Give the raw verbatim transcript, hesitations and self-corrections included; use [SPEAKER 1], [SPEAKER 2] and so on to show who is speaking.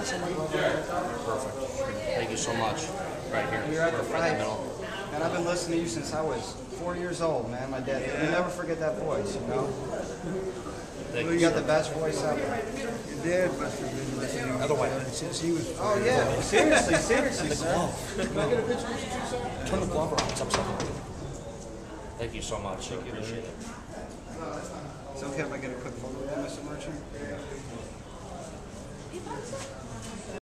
[SPEAKER 1] Perfect. Thank you so much. Right here.
[SPEAKER 2] You're at the
[SPEAKER 1] Right in
[SPEAKER 2] fight.
[SPEAKER 1] the middle.
[SPEAKER 2] And I've been listening to you since I was four years old, man. My dad. You never forget that voice, you know.
[SPEAKER 1] Thank
[SPEAKER 2] You
[SPEAKER 1] you.
[SPEAKER 2] got the best voice ever.
[SPEAKER 3] Your dad must have been listening
[SPEAKER 1] Other way.
[SPEAKER 3] since he was.
[SPEAKER 2] Oh yeah. Seriously, seriously, sir.
[SPEAKER 1] Turn the glove around. It's upside down. Thank you so much. I appreciate it.
[SPEAKER 2] It's okay if I get a quick photo of that, Mister Merchant?